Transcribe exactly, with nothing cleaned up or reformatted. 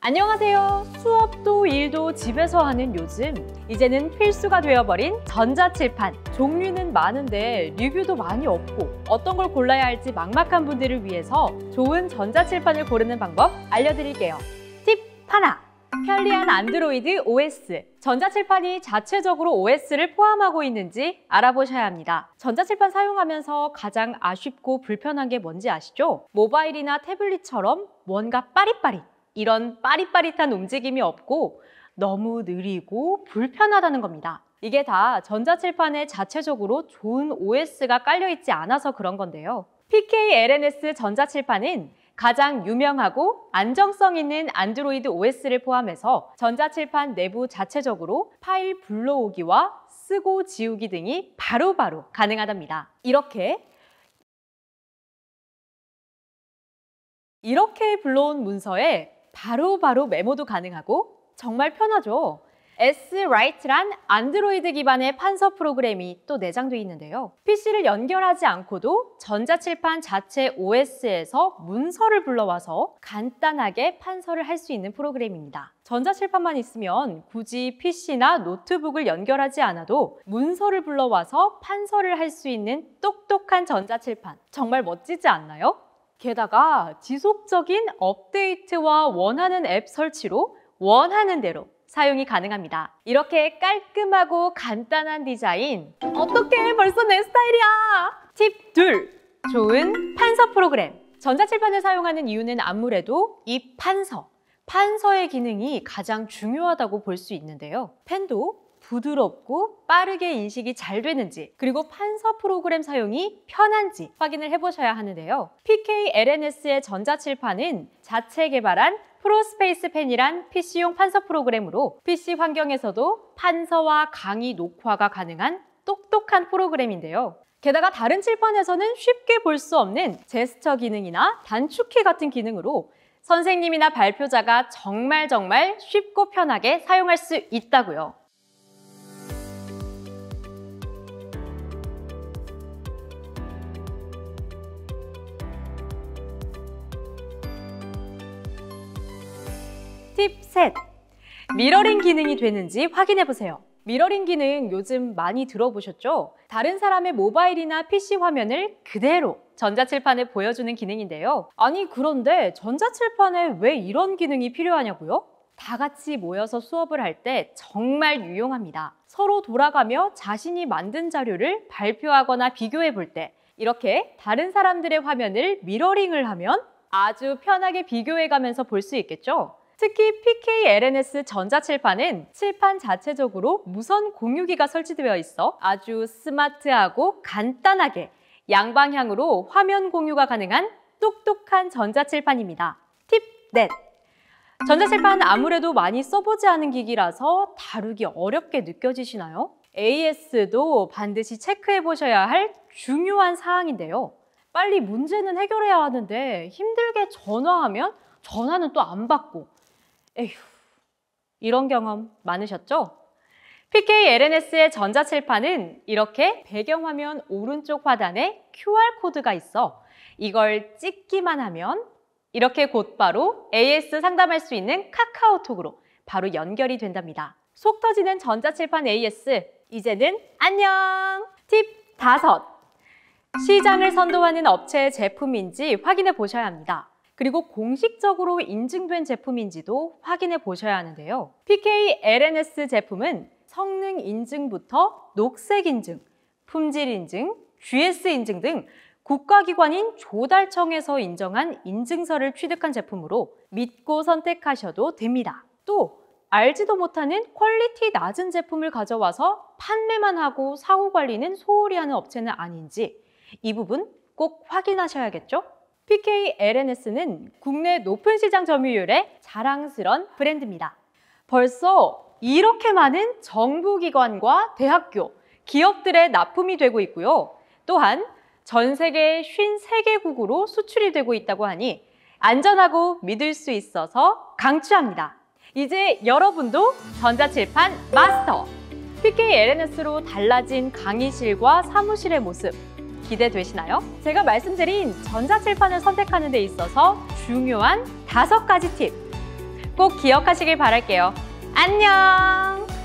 안녕하세요. 수업도 일도 집에서 하는 요즘, 이제는 필수가 되어버린 전자칠판. 종류는 많은데 리뷰도 많이 없고 어떤 걸 골라야 할지 막막한 분들을 위해서 좋은 전자칠판을 고르는 방법 알려드릴게요. 팁 하나! 편리한 안드로이드 오에스. 전자칠판이 자체적으로 오에스를 포함하고 있는지 알아보셔야 합니다. 전자칠판 사용하면서 가장 아쉽고 불편한 게 뭔지 아시죠? 모바일이나 태블릿처럼 뭔가 빠릿빠릿, 이런 빠릿빠릿한 움직임이 없고 너무 느리고 불편하다는 겁니다. 이게 다 전자칠판에 자체적으로 좋은 오에스가 깔려있지 않아서 그런 건데요. 피케이엘엔에스 전자칠판은 가장 유명하고 안정성 있는 안드로이드 오에스를 포함해서 전자칠판 내부 자체적으로 파일 불러오기와 쓰고 지우기 등이 바로바로 가능하답니다. 이렇게 이렇게 불러온 문서에 바로바로 바로 메모도 가능하고 정말 편하죠. S-Write란 안드로이드 기반의 판서 프로그램이 또 내장되어 있는데요. 피씨를 연결하지 않고도 전자칠판 자체 오에스에서 문서를 불러와서 간단하게 판서를 할 수 있는 프로그램입니다. 전자칠판만 있으면 굳이 피씨나 노트북을 연결하지 않아도 문서를 불러와서 판서를 할 수 있는 똑똑한 전자칠판. 정말 멋지지 않나요? 게다가 지속적인 업데이트와 원하는 앱 설치로 원하는 대로 사용이 가능합니다. 이렇게 깔끔하고 간단한 디자인, 어떡해, 벌써 내 스타일이야! 팁 둘! 좋은 판서 프로그램. 전자칠판을 사용하는 이유는 아무래도 이 판서, 판서의 기능이 가장 중요하다고 볼 수 있는데요. 펜도 부드럽고 빠르게 인식이 잘 되는지, 그리고 판서 프로그램 사용이 편한지 확인을 해보셔야 하는데요. 피케이엘엔에스의 전자칠판은 자체 개발한 프로스페이스 펜이란 피씨용 판서 프로그램으로 피씨 환경에서도 판서와 강의 녹화가 가능한 똑똑한 프로그램인데요. 게다가 다른 칠판에서는 쉽게 볼 수 없는 제스처 기능이나 단축키 같은 기능으로 선생님이나 발표자가 정말 정말 쉽고 편하게 사용할 수 있다고요. 팁 셋! 미러링 기능이 되는지 확인해보세요. 미러링 기능 요즘 많이 들어보셨죠? 다른 사람의 모바일이나 피씨 화면을 그대로 전자칠판에 보여주는 기능인데요. 아니 그런데 전자칠판에 왜 이런 기능이 필요하냐고요? 다 같이 모여서 수업을 할 때 정말 유용합니다. 서로 돌아가며 자신이 만든 자료를 발표하거나 비교해 볼 때 이렇게 다른 사람들의 화면을 미러링을 하면 아주 편하게 비교해가면서 볼 수 있겠죠? 특히 피케이엘엔에스 전자칠판은 칠판 자체적으로 무선 공유기가 설치되어 있어 아주 스마트하고 간단하게 양방향으로 화면 공유가 가능한 똑똑한 전자칠판입니다. 팁 넷! 전자칠판 아무래도 많이 써보지 않은 기기라서 다루기 어렵게 느껴지시나요? 에이에스도 반드시 체크해 보셔야 할 중요한 사항인데요. 빨리 문제는 해결해야 하는데 힘들게 전화하면 전화는 또 안 받고, 에휴, 이런 경험 많으셨죠? 피케이엘엔에스의 전자칠판은 이렇게 배경화면 오른쪽 하단에 큐알코드가 있어 이걸 찍기만 하면 이렇게 곧바로 에이에스 상담할 수 있는 카카오톡으로 바로 연결이 된답니다. 속 터지는 전자칠판 에이에스, 이제는 안녕! 팁 다섯! 시장을 선도하는 업체의 제품인지 확인해 보셔야 합니다. 그리고 공식적으로 인증된 제품인지도 확인해 보셔야 하는데요. 피케이엘엔에스 제품은 성능 인증부터 녹색 인증, 품질 인증, 지에스 인증 등 국가기관인 조달청에서 인정한 인증서를 취득한 제품으로 믿고 선택하셔도 됩니다. 또 알지도 못하는 퀄리티 낮은 제품을 가져와서 판매만 하고 사후 관리는 소홀히 하는 업체는 아닌지 이 부분 꼭 확인하셔야겠죠? 피케이엘엔에스는 국내 높은 시장 점유율의 자랑스런 브랜드입니다. 벌써 이렇게 많은 정부기관과 대학교, 기업들의 납품이 되고 있고요. 또한 전 세계 오십삼 개국으로 수출이 되고 있다고 하니 안전하고 믿을 수 있어서 강추합니다. 이제 여러분도 전자칠판 마스터! 피케이엘엔에스로 달라진 강의실과 사무실의 모습 기대되시나요? 제가 말씀드린 전자칠판을 선택하는 데 있어서 중요한 다섯 가지 팁! 꼭 기억하시길 바랄게요. 안녕!